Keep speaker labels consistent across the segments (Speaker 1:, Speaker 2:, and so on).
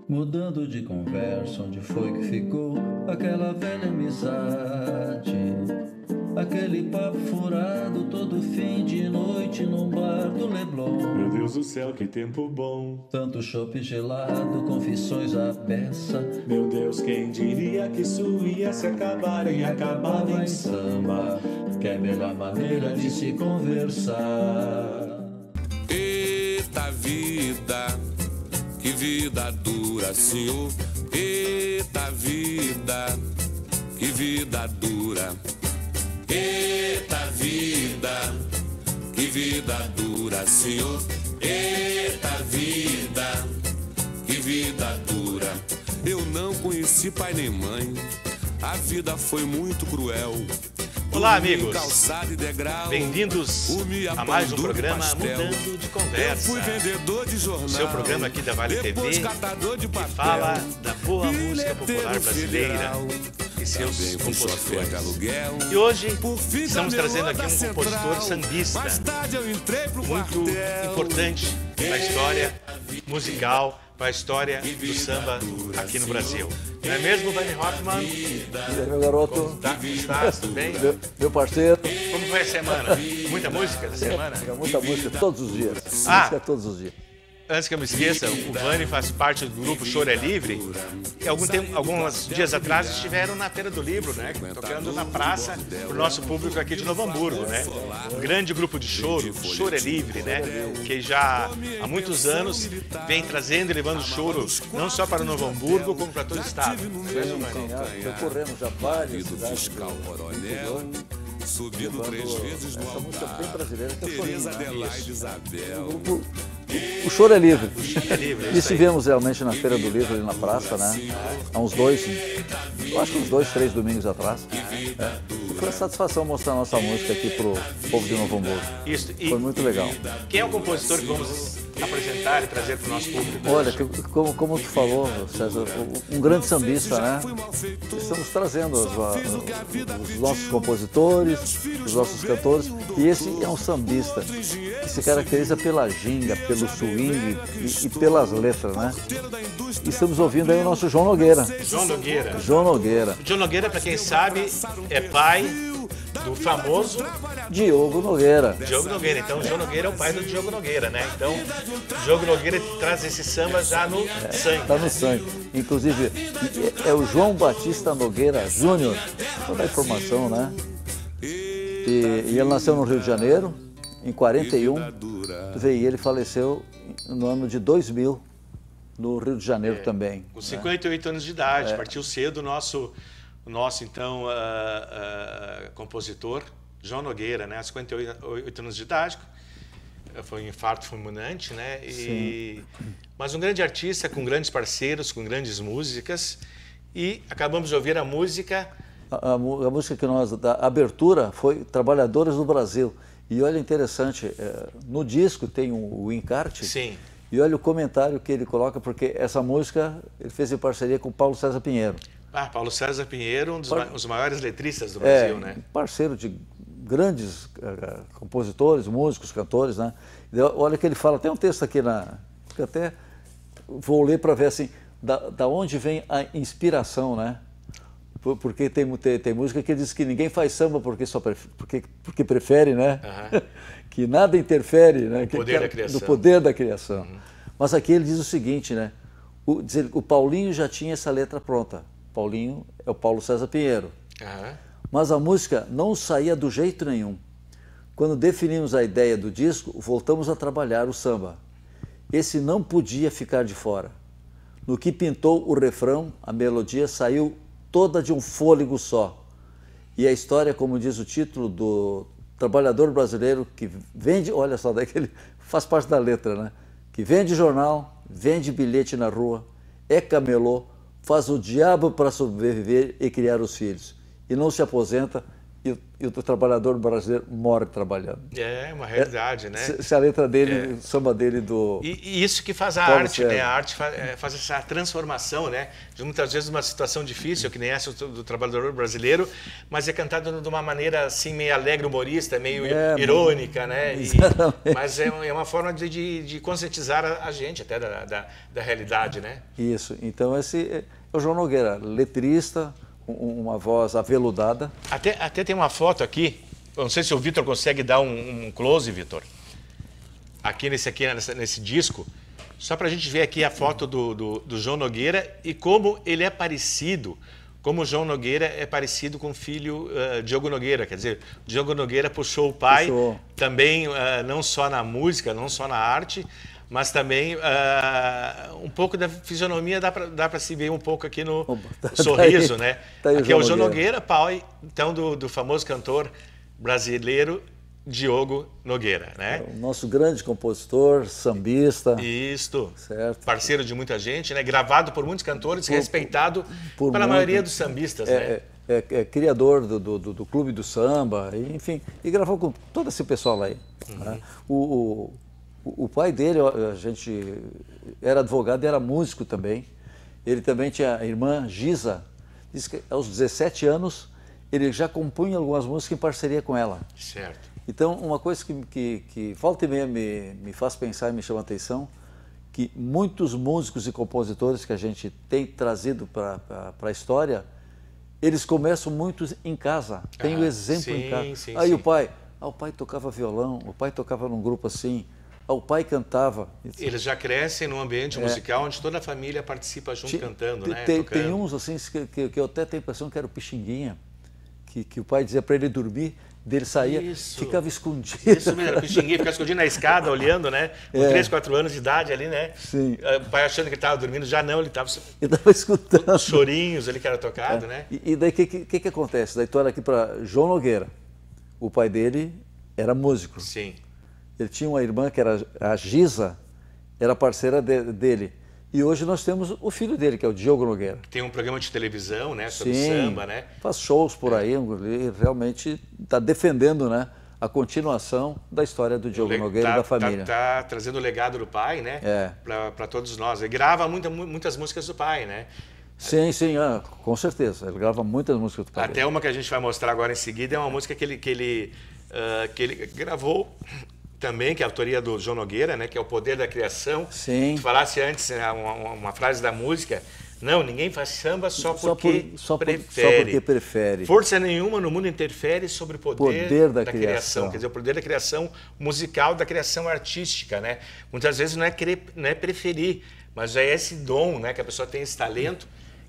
Speaker 1: Mudando de conversa, onde foi que ficou aquela velha amizade? Aquele papo furado todo fim de noite num bar do Leblon.
Speaker 2: Meu Deus do céu, que tempo bom.
Speaker 1: Tanto chopp gelado, confissões à beça.
Speaker 2: Meu Deus, quem diria que isso ia se acabar e acabava em samba?
Speaker 1: Que é a melhor maneira de se conversar.
Speaker 3: Eita vida, que vida dura, senhor. Eita vida, que vida dura. Eita vida, que vida dura, senhor. Eita vida, que vida dura. Eu não conheci pai nem mãe, a vida foi muito cruel.
Speaker 4: Olá, amigos, bem-vindos a mais um programa Mudando de Conversa. O seu programa aqui da Vale TV, que fala da boa música popular brasileira e seus compositores. E hoje estamos trazendo aqui um compositor sambista muito importante na história musical, para a história do samba aqui no Brasil. Não é mesmo, Vani Hoffman?
Speaker 5: E aí, meu garoto?
Speaker 4: Está tudo bem?
Speaker 5: Meu parceiro.
Speaker 4: Como foi a semana? Muita música essa semana?
Speaker 5: Muita música todos os dias. Música todos os dias.
Speaker 4: Antes que eu me esqueça, o Vani faz parte do grupo Choro é Livre. E alguns dias atrás estiveram na Feira do Livro, né? Tocando na praça para o nosso público aqui de Novo Hamburgo, né? Um grande grupo de choro, Choro é Livre, né? Que já há muitos anos vem trazendo e levando choro não só para Novo Hamburgo, como para todo o estado.
Speaker 5: Percorremos já várias cidades do
Speaker 3: Subindo 3 vezes no
Speaker 5: essa música bem brasileira que é o
Speaker 3: Tereza
Speaker 5: Chorinho, né?
Speaker 3: Adelaide Isabel.
Speaker 5: O Choro é Livre.
Speaker 4: É livre, é
Speaker 5: E
Speaker 4: isso aí.
Speaker 5: estivemos realmente na Feira do Livro, ali na praça, né? Há uns eu acho que uns 2, 3 domingos atrás. E foi uma satisfação mostrar a nossa música aqui pro povo de Novo Hamburgo.
Speaker 4: Isso. E
Speaker 5: Foi muito legal.
Speaker 4: quem é o compositor que vamos apresentar e trazer para o nosso público?
Speaker 5: Olha, como tu falou, César, um grande sambista, né? Estamos trazendo os nossos compositores, os nossos cantores, e esse é um sambista que se caracteriza pela ginga, pelo swing e pelas letras, né? E estamos ouvindo aí o nosso João Nogueira.
Speaker 4: João Nogueira.
Speaker 5: João Nogueira.
Speaker 4: João Nogueira, para quem sabe, é pai do famoso
Speaker 5: Diogo Nogueira.
Speaker 4: Diogo Nogueira. Então, o João Nogueira é o pai do Diogo Nogueira, né? Então, o Diogo Nogueira traz esse samba já no sangue.
Speaker 5: Está no sangue. Inclusive, é o João Batista Nogueira Júnior. Toda a informação, né? E ele nasceu no Rio de Janeiro, em 41. E ele faleceu no ano de 2000, no Rio de Janeiro também.
Speaker 4: Com 58 anos de idade, partiu cedo o nosso então, compositor, João Nogueira, né? 58 anos de idade. Foi um infarto fulminante, né? Mas um grande artista, com grandes parceiros, com grandes músicas. E acabamos de ouvir a música...
Speaker 5: A música que nós, da abertura, foi Trabalhadores do Brasil. E olha, interessante, no disco tem o encarte.
Speaker 4: Sim.
Speaker 5: E olha o comentário que ele coloca, porque essa música ele fez em parceria com o Paulo César Pinheiro.
Speaker 4: Paulo César Pinheiro, um dos maiores letristas do Brasil, né?
Speaker 5: Parceiro de grandes compositores, músicos, cantores, né? E olha que ele fala, tem um texto aqui que até vou ler para ver assim, da onde vem a inspiração, né? Porque tem música que diz que ninguém faz samba porque prefere, né? Que nada interfere, né? Do poder da criação. Mas aqui ele diz o seguinte, né? O Paulinho já tinha essa letra pronta. Paulinho é o Paulo César Pinheiro. Mas a música não saía do jeito nenhum. Quando definimos a ideia do disco, voltamos a trabalhar o samba. Esse não podia ficar de fora. No que pintou o refrão, a melodia saiu toda de um fôlego só. E a história, como diz o título, do trabalhador brasileiro que vende, olha só, daí que ele faz parte da letra, né? Que vende jornal, vende bilhete na rua, é camelô, faz o diabo para sobreviver e criar os filhos. E não se aposenta, e o trabalhador brasileiro morre trabalhando.
Speaker 4: É uma realidade, né?
Speaker 5: Se a letra dele, o samba dele do...
Speaker 4: E isso que faz a
Speaker 5: Paulo
Speaker 4: arte,
Speaker 5: César.
Speaker 4: né? A arte faz essa transformação, né? De muitas vezes uma situação difícil, que nem essa do trabalhador brasileiro, mas é cantado de uma maneira assim, meio alegre, humorista, meio irônica, né? Mas é uma forma de conscientizar a gente até da realidade, né?
Speaker 5: Isso. Então esse é o João Nogueira, letrista, uma voz aveludada.
Speaker 4: Até tem uma foto aqui, eu não sei se o Vitor consegue dar um close, Vitor, aqui nesse disco, só para a gente ver aqui a foto do João Nogueira e como ele é parecido, como o João Nogueira é parecido com o filho Diogo Nogueira, quer dizer, Diogo Nogueira puxou o pai também, não só na música, não só na arte, mas também um pouco da fisionomia dá para se ver um pouco aqui no sorriso, né? Aqui é o João Nogueira, pai então do famoso cantor brasileiro Diogo Nogueira, né?
Speaker 5: O nosso grande compositor, sambista.
Speaker 4: Isto.
Speaker 5: Certo.
Speaker 4: Parceiro de muita gente, né? Gravado por muitos cantores, respeitado pela maioria dos sambistas, né?
Speaker 5: É criador do Clube do Samba, enfim, e gravou com todo esse pessoal aí. Né? O pai dele, a gente era advogado e era músico também. Ele também tinha a irmã Giza. Diz que aos 17 anos ele já compunha algumas músicas em parceria com ela.
Speaker 4: Certo.
Speaker 5: Então, uma coisa que volta e meia me faz pensar e me chama a atenção, que muitos músicos e compositores que a gente tem trazido para a história, eles começam muito em casa. Tem o exemplo em casa.
Speaker 4: Sim,
Speaker 5: Aí
Speaker 4: sim.
Speaker 5: o pai tocava violão, o pai tocava num grupo assim, o pai cantava.
Speaker 4: Eles já crescem num ambiente musical onde toda a família participa junto cantando, né?
Speaker 5: Tem uns assim que eu até tenho a impressão que era o Pixinguinha, que o pai dizia para ele dormir, dele saía, ficava escondido.
Speaker 4: Isso mesmo, era o Pixinguinha, ficava escondido na escada, olhando, né? Com 3, 4 anos de idade ali, né?
Speaker 5: Sim.
Speaker 4: O pai achando que ele estava dormindo, já não, ele estava
Speaker 5: escutando.
Speaker 4: os chorinhos ali que era tocado, né?
Speaker 5: E daí o que acontece? Daí tu olha aqui para João Nogueira. O pai dele era músico.
Speaker 4: Sim.
Speaker 5: Ele tinha uma irmã que era a Giza, era parceira dele. E hoje nós temos o filho dele, que é o Diogo Nogueira.
Speaker 4: Tem um programa de televisão, né, sobre
Speaker 5: Sim,
Speaker 4: samba, né?
Speaker 5: Faz shows por aí, ele realmente está defendendo, né, a continuação da história do Diogo Nogueira e da família.
Speaker 4: Tá trazendo o legado do pai, né? Para todos nós. Ele grava muitas músicas do pai, né?
Speaker 5: Sim, com certeza. Ele grava muitas músicas do pai.
Speaker 4: Até uma que a gente vai mostrar agora em seguida é uma música que ele gravou também, que é a autoria do João Nogueira, né? Que é O Poder da Criação.
Speaker 5: Sim.
Speaker 4: Tu falasse antes uma frase da música. Não, ninguém faz samba só porque
Speaker 5: prefere.
Speaker 4: Força nenhuma no mundo interfere sobre o poder da criação. Quer dizer, o poder da criação musical, da criação artística, né? Muitas vezes não é preferir, mas é esse dom, né? Que a pessoa tem esse talento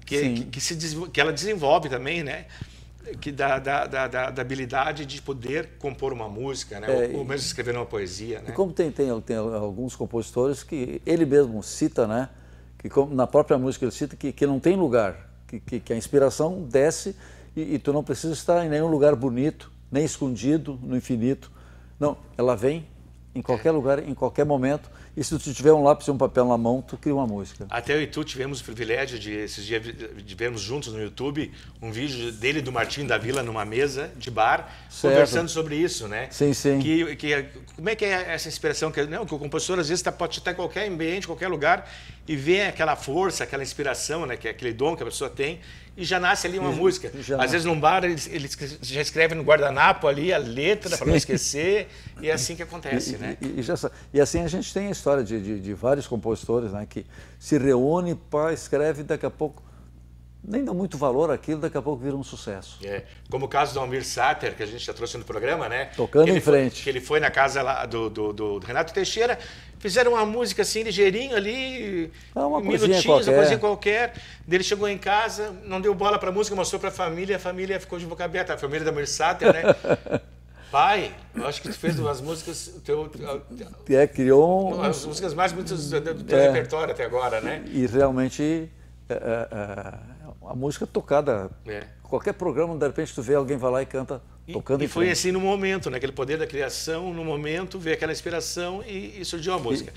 Speaker 4: que ela desenvolve também, né? Que da habilidade de poder compor uma música, né? Ou mesmo escrever uma poesia, né?
Speaker 5: E como tem alguns compositores que ele mesmo cita, né? Que na própria música ele cita que não tem lugar, que a inspiração desce e tu não precisa estar em nenhum lugar bonito, nem escondido no infinito. Não, ela vem em qualquer lugar, em qualquer momento. E se tu tiver um lápis e um papel na mão, tu cria uma música.
Speaker 4: Até eu e tu tivemos o privilégio esses dias de vermos juntos no YouTube um vídeo dele e do Martinho da Vila numa mesa de bar, conversando sobre isso, né?
Speaker 5: Sim.
Speaker 4: Como é que é essa inspiração? Que o compositor às vezes pode estar em qualquer ambiente, qualquer lugar, e vê aquela força, aquela inspiração, né? Que é aquele dom que a pessoa tem, e já nasce ali uma música. Às vezes num bar ele já escreve no guardanapo ali a letra para não esquecer, e é assim que acontece, né?
Speaker 5: E assim a gente tem a história de vários compositores, né, que se reúnem, escreve, daqui a pouco nem dá muito valor àquilo, daqui a pouco vira um sucesso.
Speaker 4: Como o caso do Almir Sater, que a gente já trouxe no programa, né?
Speaker 5: Tocando em frente.
Speaker 4: Que ele foi na casa lá do Renato Teixeira, fizeram uma música assim, ligeirinho ali, minutinhos, uma coisinha qualquer. Ele chegou em casa, não deu bola para a música, mostrou para a família ficou de boca aberta, a família do Almir Sater, né? Pai, eu acho que tu fez umas músicas...
Speaker 5: Criou
Speaker 4: as músicas mais bonitas do teu repertório até agora, né?
Speaker 5: E realmente a música tocada, qualquer programa, de repente tu vê alguém vai lá e canta tocando em frente.
Speaker 4: E foi assim no momento, né? Aquele poder da criação, no momento, vê aquela inspiração e surgiu a música.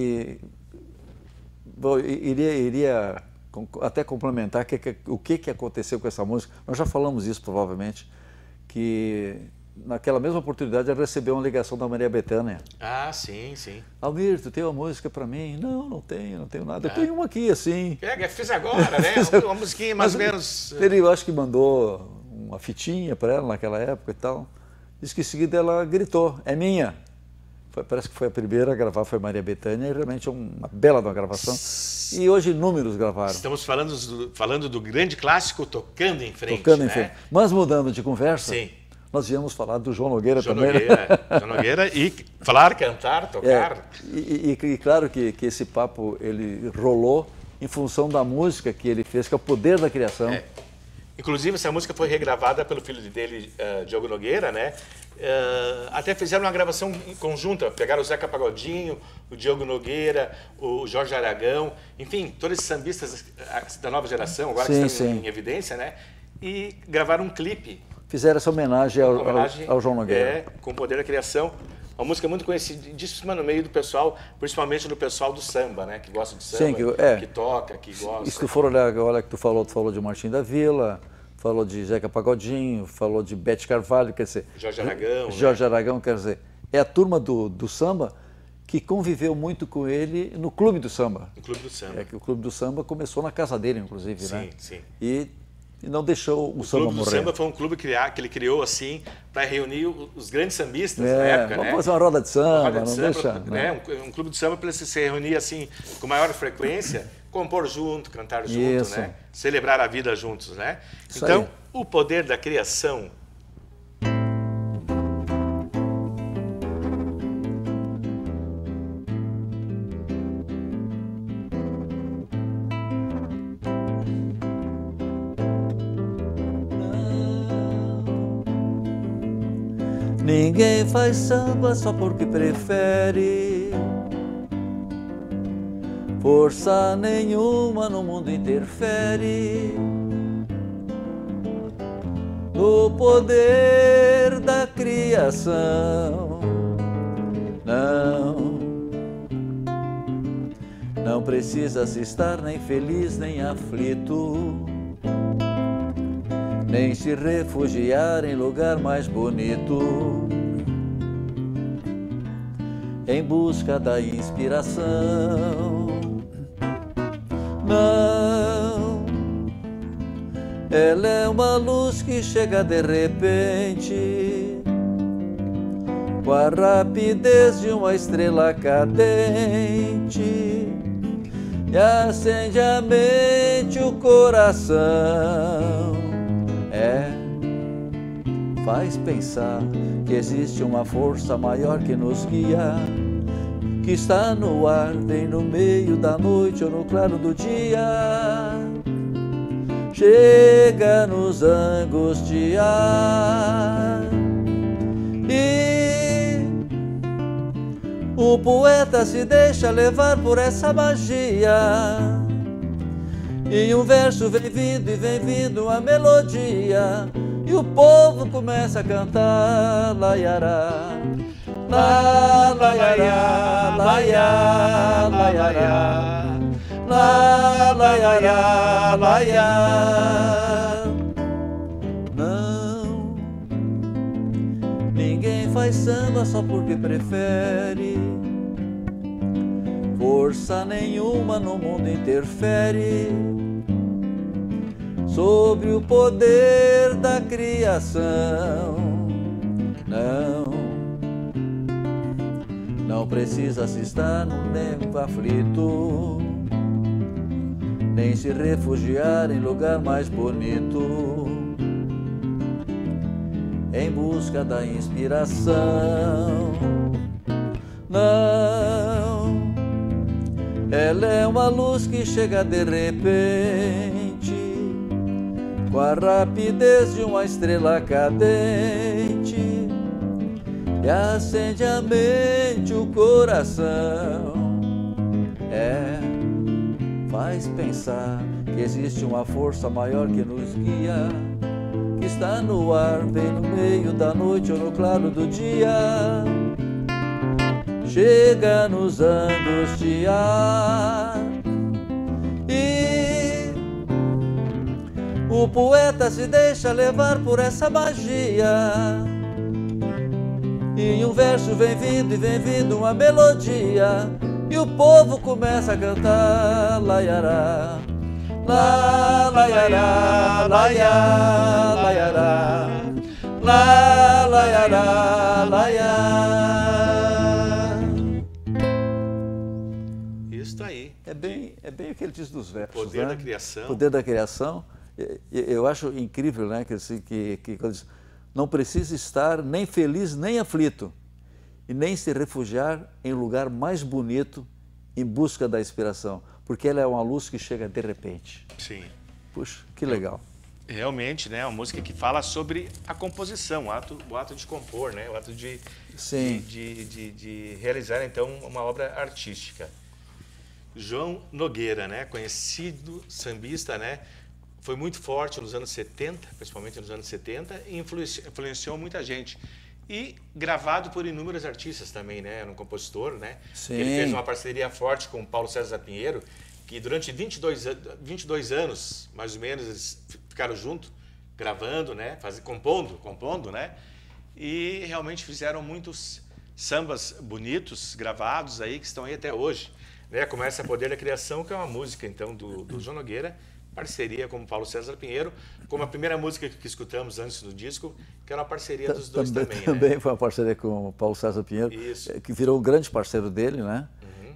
Speaker 5: Iria até complementar o que aconteceu com essa música. Nós já falamos isso provavelmente, que naquela mesma oportunidade ele recebeu uma ligação da Maria Bethânia.
Speaker 4: Ah, sim, sim.
Speaker 5: Almir, tu tem uma música para mim? Não tenho nada. Eu tenho uma aqui, assim.
Speaker 4: Pega, fiz agora, né? Uma musiquinha mais ou menos...
Speaker 5: Ele, eu acho que mandou uma fitinha para ela naquela época e tal. Diz que em seguida ela gritou, é minha. Parece que foi a primeira a gravar, foi Maria Bethânia, e realmente é uma bela de uma gravação. E hoje inúmeros gravaram.
Speaker 4: Estamos falando do grande clássico Tocando em Frente.
Speaker 5: Tocando em Frente. Mas mudando de conversa,
Speaker 4: sim,
Speaker 5: nós íamos falar do João Nogueira também.
Speaker 4: João Nogueira, e falar, cantar, tocar.
Speaker 5: E claro que esse papo ele rolou em função da música que ele fez, que é o Poder da Criação.
Speaker 4: Inclusive, essa música foi regravada pelo filho dele, Diogo Nogueira, né? Até fizeram uma gravação conjunta, pegaram o Zeca Pagodinho, o Diogo Nogueira, o Jorge Aragão, enfim, todos esses sambistas da nova geração, agora que estão em evidência, né? E gravaram um clipe.
Speaker 5: Fizeram essa homenagem ao João Nogueira.
Speaker 4: Com o Poder da Criação. Uma música muito conhecidíssima no meio do pessoal, principalmente do pessoal do samba, né? Que gosta de samba, que toca, que gosta.
Speaker 5: E se tu for olhar, olha que tu falou de Martim da Vila, falou de Zeca Pagodinho, falou de Bete Carvalho, quer dizer... Jorge Aragão, quer dizer, é a turma do samba que conviveu muito com ele no Clube do Samba.
Speaker 4: No Clube do Samba.
Speaker 5: Que o Clube do Samba começou na casa dele, inclusive, né?
Speaker 4: Sim.
Speaker 5: E não deixou o samba morrer.
Speaker 4: O Clube do Samba foi um clube que ele criou assim para reunir os grandes sambistas na época,
Speaker 5: vamos fazer uma roda de samba,
Speaker 4: um clube de samba para se reunir assim com maior frequência, compor junto, cantar junto, né? Celebrar a vida juntos, né? Então, o Poder da Criação.
Speaker 5: Ninguém faz samba só porque prefere. Força nenhuma no mundo interfere no poder da criação. Não precisa se estar nem feliz nem aflito, nem se refugiar em lugar mais bonito, em busca da inspiração. Não, ela é uma luz que chega de repente, com a rapidez de uma estrela cadente, e acende a mente, o coração. Faz pensar que existe uma força maior que nos guia, que está no ar, vem no meio da noite ou no claro do dia, chega nos angustiar. E o poeta se deixa levar por essa magia, e um verso vem vindo a melodia, e o povo começa a cantar laiará, la laiará, laiá, laiará, la laiará, laiá. Não, ninguém faz samba só porque prefere. Força nenhuma no mundo interfere sobre o poder da criação. Não precisa se estar num tempo aflito, nem se refugiar em lugar mais bonito, em busca da inspiração. Não, ela é uma luz que chega de repente, com a rapidez de uma estrela cadente, e acende a mente, o coração. Faz pensar que existe uma força maior que nos guia, que está no ar, vem no meio da noite ou no claro do dia, chega nos angustiar. E o O poeta se deixa levar por essa magia, e um verso vem vindo uma melodia, e o povo começa a cantar laiará, lá, laiará, laiá, laiará, lá, laiará, laiá.
Speaker 4: Isso aí.
Speaker 5: É bem o que ele diz dos versos.
Speaker 4: Poder
Speaker 5: né?
Speaker 4: da criação.
Speaker 5: Poder da criação. Eu acho incrível, né, que quando diz, não precisa estar nem feliz nem aflito, e nem se refugiar em lugar mais bonito em busca da inspiração, porque ela é uma luz que chega de repente.
Speaker 4: Sim.
Speaker 5: Puxa, que legal.
Speaker 4: Realmente, né, uma música que fala sobre a composição, o ato de compor, né, o ato de realizar, então, uma obra artística. João Nogueira, né, conhecido sambista, né, foi muito forte nos anos 70, principalmente nos anos 70, e influenciou muita gente. E gravado por inúmeros artistas também, né? Era um compositor, né?
Speaker 5: Sim.
Speaker 4: Ele fez uma parceria forte com o Paulo César Pinheiro, que durante 22 anos, mais ou menos, eles ficaram juntos, gravando, né? Compondo, né? E realmente fizeram muitos sambas bonitos, gravados aí, que estão aí até hoje. Né? Começa a Poder da Criação, que é uma música, então, do João Nogueira, parceria com o Paulo César Pinheiro, como a primeira música que escutamos antes do disco, que era uma parceria dos dois também.
Speaker 5: Também
Speaker 4: né?
Speaker 5: foi uma parceria com o Paulo César Pinheiro,
Speaker 4: Isso.
Speaker 5: que virou um grande parceiro dele, né?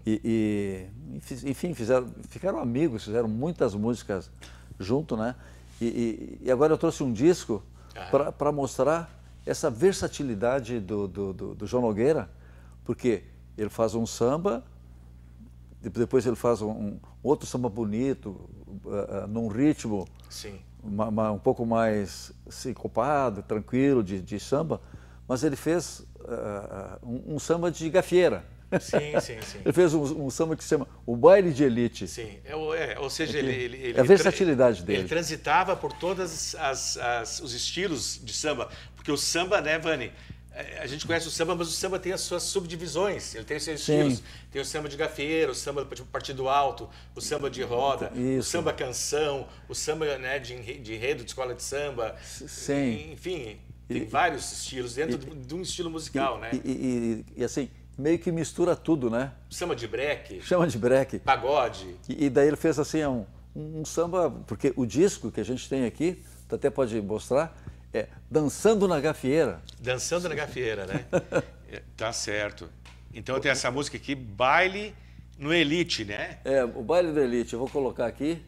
Speaker 4: Uhum.
Speaker 5: Enfim, ficaram amigos, fizeram muitas músicas junto, né? E agora eu trouxe um disco para mostrar essa versatilidade do João Nogueira, porque ele faz um samba, depois ele faz um outro samba bonito, num ritmo
Speaker 4: Sim.
Speaker 5: um pouco mais sincopado, tranquilo, de samba, mas ele fez um samba de gafieira.
Speaker 4: Sim.
Speaker 5: Ele fez um samba que se chama O Baile de Elite.
Speaker 4: Sim, ou seja, ele
Speaker 5: a versatilidade dele.
Speaker 4: Ele transitava por todos os estilos de samba, porque o samba, né, Vani? A gente conhece o samba, mas o samba tem as suas subdivisões, ele tem os seus estilos. Tem o samba de gafieira, o samba partido alto, o samba de roda, o samba canção, o samba, né, de enredo de escola de samba.
Speaker 5: Sim.
Speaker 4: Enfim, tem vários estilos dentro de um estilo musical, né?
Speaker 5: E assim, meio que mistura tudo, né?
Speaker 4: Samba de breque.
Speaker 5: Chama de breque.
Speaker 4: Pagode.
Speaker 5: E daí ele fez assim um samba, porque o disco que a gente tem aqui, tu até pode mostrar, é Dançando na Gafieira.
Speaker 4: Dançando na Gafieira, né? Tá certo. Então tem essa música aqui, Baile no Elite, né?
Speaker 5: O Baile do Elite. Eu vou colocar aqui.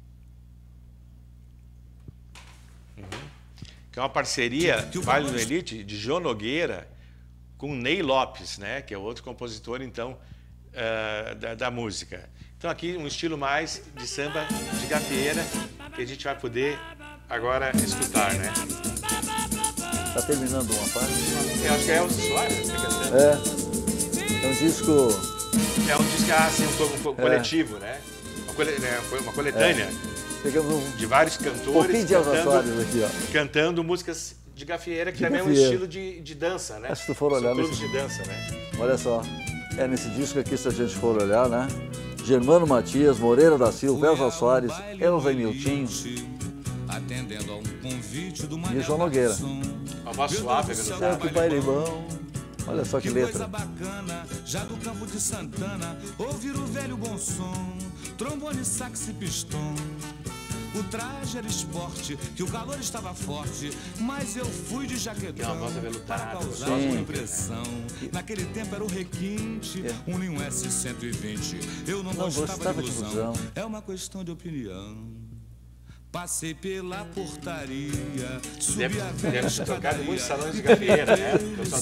Speaker 4: Que é uma parceria, Baile no Elite, de João Nogueira com Ney Lopes, né? Que é outro compositor, então, da música. Então aqui um estilo mais de samba de gafieira, que a gente vai poder agora escutar, né?
Speaker 5: Tá terminando uma parte?
Speaker 4: Eu acho que é Elza Soares, né?
Speaker 5: É um disco...
Speaker 4: É um disco assim, um coletivo, né? Uma coletânea.
Speaker 5: Pegamos
Speaker 4: de vários cantores
Speaker 5: de Elza Soares aqui, ó.
Speaker 4: Cantando músicas de gafieira, que também é um estilo de dança, né?
Speaker 5: Se tu for olhar
Speaker 4: clubes de dança, né?
Speaker 5: Olha só, nesse disco aqui, se a gente for olhar, né? Germano Matias, Moreira da Silva, Elza Soares, Elza Miltinho
Speaker 3: atendendo a um convite do
Speaker 5: e o João Nogueira.
Speaker 4: A voz suave,
Speaker 5: Céu que baile bom. Olha só que letra.
Speaker 3: Coisa bacana, já do campo de Santana, ouvir o velho bom som, trombone, sax e pistão. O traje era esporte, que o calor estava forte, mas eu fui de jaquetão para causar uma impressão. Naquele tempo era o requinte, um Linho S120. Eu não gostava de ilusão, é uma questão de opinião. Passei pela portaria, subi a velha
Speaker 4: escadaria. Tocado muitos salões de gafieira, né?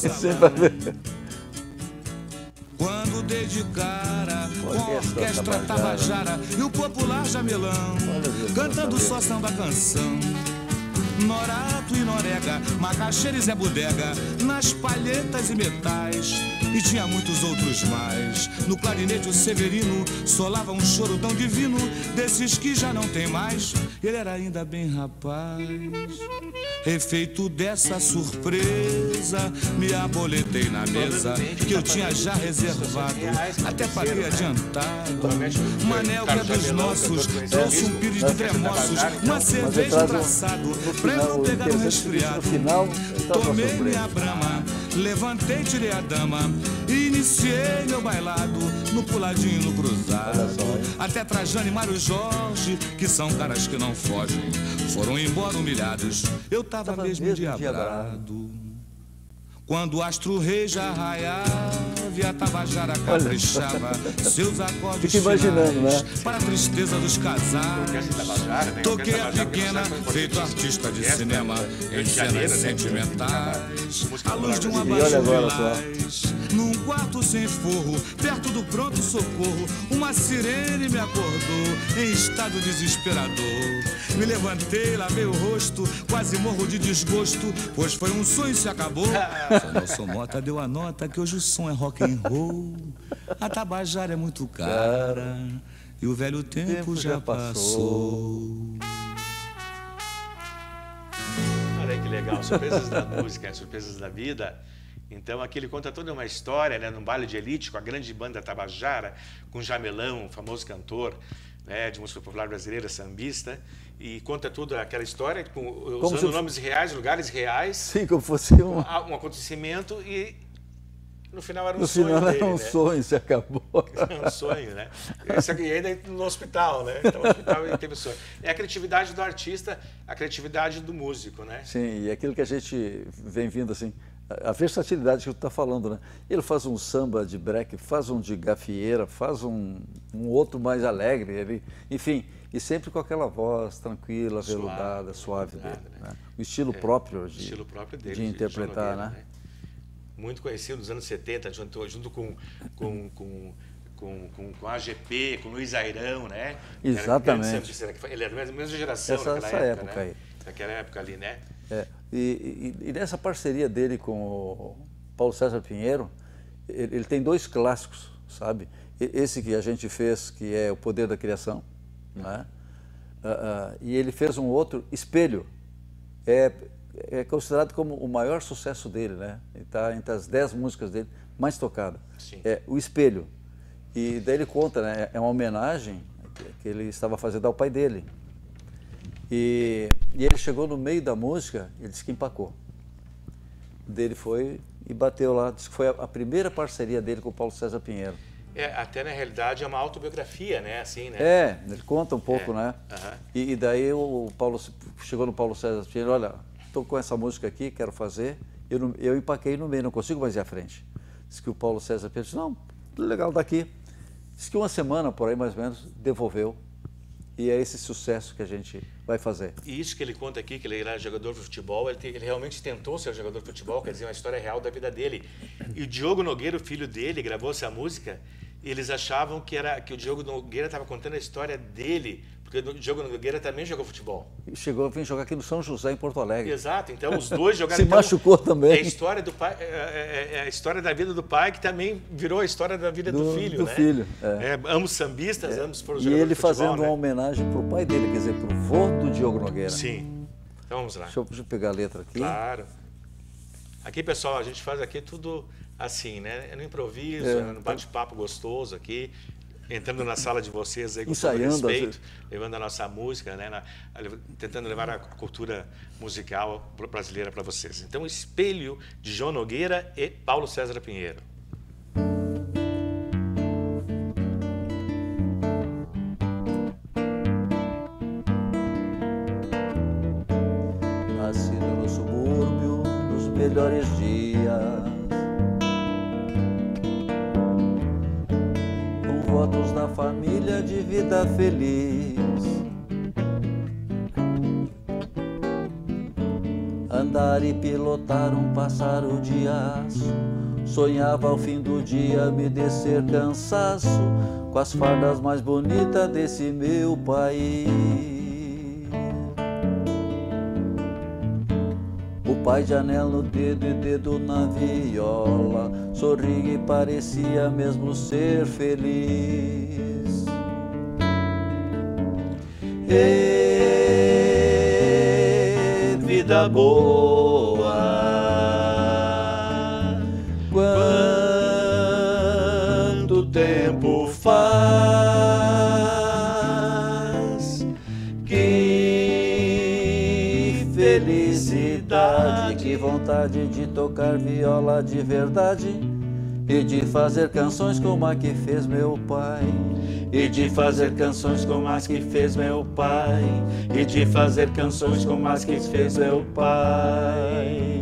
Speaker 3: Quando dei de cara com a orquestra Tabajara e o popular Jamelão, cantando só samba canção. Norato e Norega, Macaxeira e Zé Bodega, nas palhetas e metais, e tinha muitos outros mais. No clarinete o Severino solava um choro tão divino, desses que já não tem mais. Ele era ainda bem rapaz. Efeito dessa surpresa, me aboletei na mesa que eu tinha já reservado, até paguei adiantado. Manel que é dos nossos, trouxe um pires de tremoços, uma cerveja traçado, pra eu não pegar no resfriado. Tomei minha brama, levantei, tirei a dama e iniciei meu bailado no puladinho, no cruzado. Até Trajano e Mário Jorge, que são caras que não fogem, foram embora humilhados. Eu tava mesmo endiabrado. Quando o astro-rei já raiava e a Tabajara caprichava seus acordes
Speaker 5: imaginando, né?
Speaker 3: Para a tristeza dos casais. Toquei a pequena, feito artista de cinema, em cenas sentimentais, à luz de uma abajur lilás. Num quarto sem forro, perto do pronto-socorro, uma sirene me acordou em estado desesperador. Me levantei, lavei o rosto, quase morro de desgosto, pois foi um sonho e se acabou. Só Nelson Mota deu a nota que hoje o som é rock and roll. A Tabajara é muito cara e o velho tempo já passou.
Speaker 4: Olha aí que legal, surpresas da música, surpresas da vida. Então aqui ele conta toda uma história, né, num baile de elite com a grande banda Tabajara, com Jamelão, um famoso cantor, né, de música popular brasileira, sambista, e conta toda aquela história usando nomes reais, lugares reais.
Speaker 5: Sim, como fosse um
Speaker 4: acontecimento, e no final era um
Speaker 5: no
Speaker 4: sonho
Speaker 5: final
Speaker 4: dele,
Speaker 5: era um sonho, se acabou.
Speaker 4: Era um sonho, né? Isso aqui ainda no hospital, né? Então no hospital ele teve sonho. É a criatividade do artista, a criatividade do músico, né?
Speaker 5: Sim, e aquilo que a gente vem vindo assim, a versatilidade que tu está falando, né? Ele faz um samba de break, faz um de gafieira, faz um outro mais alegre, ele, enfim, e sempre com aquela voz tranquila, veludada, suave dele, né? O estilo próprio
Speaker 4: dele,
Speaker 5: de interpretar,
Speaker 4: Nogueira, né? Muito conhecido nos anos 70, junto com a AGP, com o Luiz Airão, né?
Speaker 5: Exatamente.
Speaker 4: Ele era da mesma geração
Speaker 5: essa época, né?
Speaker 4: Aí. Naquela época ali, né?
Speaker 5: E nessa parceria dele com o Paulo César Pinheiro, ele tem dois clássicos, sabe? Esse que a gente fez, que é O Poder da Criação, né? E ele fez um outro, Espelho. É considerado como o maior sucesso dele, né? Está entre as 10 músicas dele mais tocadas. É O Espelho. E daí ele conta, né? É uma homenagem que ele estava fazendo ao pai dele. E ele chegou no meio da música, ele disse que empacou. Dele foi e bateu lá, disse que foi a primeira parceria dele com o Paulo César Pinheiro.
Speaker 4: Até na realidade é uma autobiografia, né? Assim, né?
Speaker 5: Ele conta um pouco, né? E daí o Paulo chegou no Paulo César Pinheiro, olha, estou com essa música aqui, quero fazer. Eu empaquei no meio, não consigo mais ir à frente. Diz que o Paulo César Pinheiro disse, não, legal, daqui. Diz que uma semana, por aí mais ou menos, devolveu. E é esse sucesso que a gente vai fazer.
Speaker 4: E isso que ele conta aqui, que ele era jogador de futebol, ele realmente tentou ser jogador de futebol, quer dizer, uma história real da vida dele. E o Diogo Nogueira, o filho dele, gravou essa música, e eles achavam que o Diogo Nogueira estava contando a história dele, porque o Diogo Nogueira também jogou futebol.
Speaker 5: E chegou a vir jogar aqui no São José, em Porto Alegre.
Speaker 4: Exato, então os dois jogaram...
Speaker 5: Se machucou também.
Speaker 4: É a história do pai, é a história da vida do pai, que também virou a história da vida do filho, né? Ambos sambistas, ambos foram jogadores
Speaker 5: de futebol. E ele fazendo
Speaker 4: uma
Speaker 5: homenagem para o pai dele, quer dizer, para o vô do Diogo Nogueira.
Speaker 4: Sim. Então vamos lá.
Speaker 5: Deixa eu pegar a letra aqui.
Speaker 4: Claro. Aqui, pessoal, a gente faz aqui tudo assim, né? É no improviso, é no bate-papo gostoso aqui. Entrando na sala de vocês aí com todo respeito, levando a nossa música, né, tentando levar a cultura musical brasileira para vocês. Então, Espelho, de João Nogueira e Paulo César Pinheiro.
Speaker 5: Nascido no subúrbio, nos melhores dias, votos da família de vida feliz. Andar e pilotar um pássaro de aço, sonhava ao fim do dia me descer cansaço, com as fardas mais bonitas desse meu país. pai de anel no dedo e dedo na viola, sorria e parecia mesmo ser feliz. E vida boa, quanto tempo faz, que felicidade, que vontade de tocar viola de verdade e de fazer canções como a que fez meu pai. E de fazer canções como as que fez meu pai. E de fazer canções como as que fez meu pai.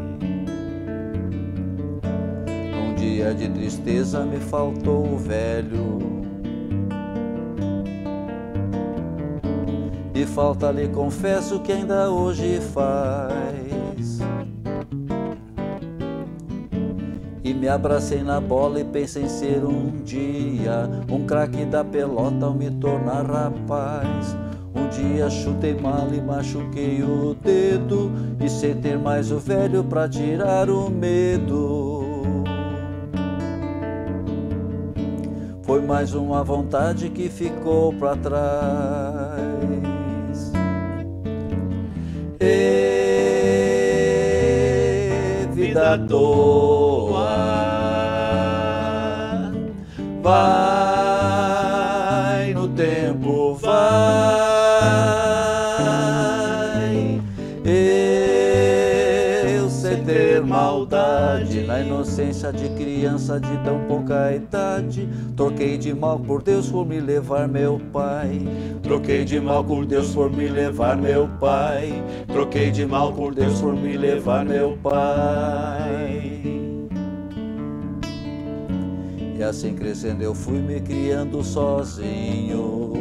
Speaker 5: Um dia de tristeza me faltou o velho, e falta lhe confesso que ainda hoje faz. E me abracei na bola e pensei em ser um dia um craque da pelota ao me tornar rapaz. Um dia chutei mal e machuquei o dedo, e sem ter mais o velho pra tirar o medo. Foi mais uma vontade que ficou pra trás. E vida toa, vai no tempo, vai. Eu sei ter maldade na inocência de criança de tão pouca idade. Troquei de mal por Deus por me levar meu pai. Troquei de mal por Deus por me levar meu pai. Troquei de mal por Deus por me levar meu pai. E assim crescendo eu fui me criando sozinho,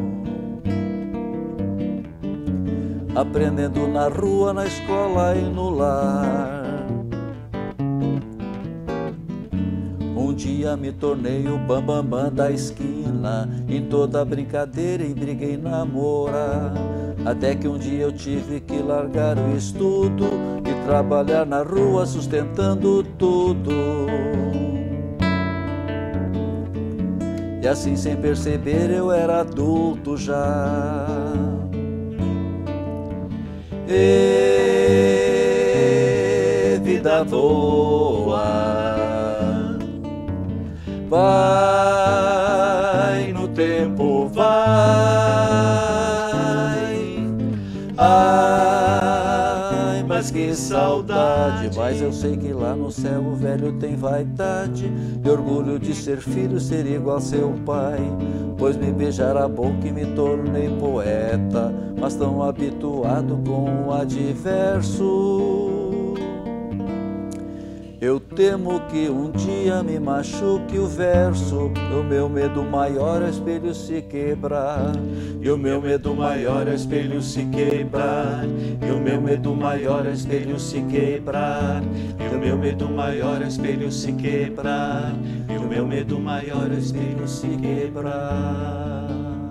Speaker 5: aprendendo na rua, na escola e no lar. Um dia me tornei o bambambam da esquina, em toda brincadeira e briguei namorar. Até que um dia eu tive que largar o estudo e trabalhar na rua sustentando tudo. E assim sem perceber eu era adulto já. E vida boa, vai no tempo, vai. Ai, mas que saudade. Mas eu sei que lá no céu o velho tem vaidade e orgulho de ser filho, ser igual seu pai. Pois me beijar a boca e me tornei poeta, mas tão habituado com o adverso. Eu temo que um dia me machuque o verso. O meu medo maior é o espelho se quebrar. E o meu medo maior é o espelho se quebrar. E o meu medo maior é o espelho se quebrar. E o meu medo maior é o espelho se quebrar. E o meu medo maior é o espelho se quebrar.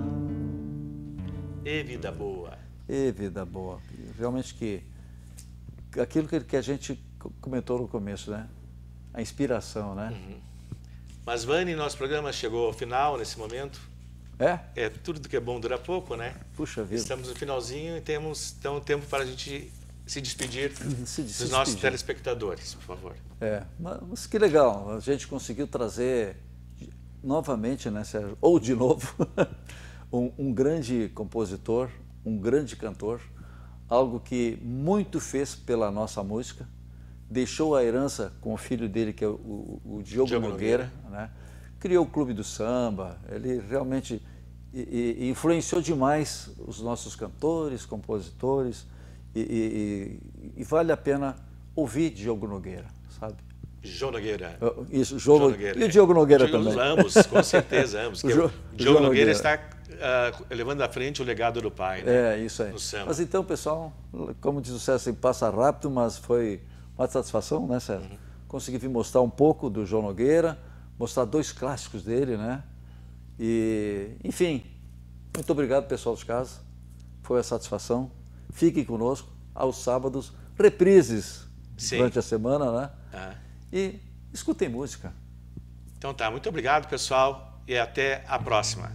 Speaker 4: E vida boa.
Speaker 5: E vida boa. Realmente que aquilo que a gente comentou no começo, né? A inspiração, né?
Speaker 4: Uhum. Mas, Vani, nosso programa chegou ao final nesse momento.
Speaker 5: É?
Speaker 4: É, tudo que é bom dura pouco, né?
Speaker 5: Puxa vida.
Speaker 4: Estamos no finalzinho e temos então tempo para a gente se despedir dos nossos
Speaker 5: despedir.
Speaker 4: Telespectadores, por favor.
Speaker 5: É, mas que legal, a gente conseguiu trazer novamente, né, Sérgio? Ou de novo, um grande compositor, um grande cantor, algo que muito fez pela nossa música, deixou a herança com o filho dele, que é o Diogo Nogueira, né? Criou o Clube do Samba, ele realmente influenciou demais os nossos cantores, compositores, e vale a pena ouvir Diogo Nogueira, sabe?
Speaker 4: João Nogueira.
Speaker 5: Isso, João Nogueira. E o Diogo Nogueira também.
Speaker 4: Ambos, com certeza, ambos. O Diogo Nogueira está levando à frente o legado do pai, né?
Speaker 5: É, isso aí.
Speaker 4: No samba.
Speaker 5: Mas então, pessoal, como diz o Sérgio, passa rápido, mas foi uma satisfação, né, Sérgio? Uhum. Consegui vir mostrar um pouco do João Nogueira, mostrar 2 clássicos dele, né? E, enfim, muito obrigado, pessoal de casa. Foi a satisfação. Fiquem conosco aos sábados, reprises
Speaker 4: Sim.
Speaker 5: durante a semana, né?
Speaker 4: Ah.
Speaker 5: E escutem música.
Speaker 4: Então tá, muito obrigado, pessoal, e até a próxima.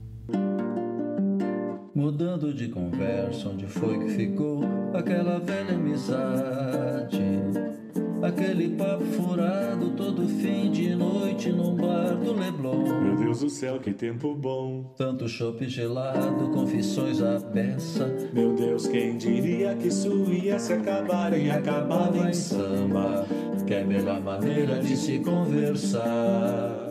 Speaker 1: Mudando de conversa, onde foi que ficou aquela velha amizade? Aquele papo furado todo fim de noite num bar do Leblon.
Speaker 2: Meu Deus do céu, que tempo bom.
Speaker 1: Tanto chopp gelado, confissões à beça.
Speaker 2: Meu Deus, quem diria que isso ia se acabar e acabava em samba.
Speaker 1: Que é a melhor maneira de se conversar.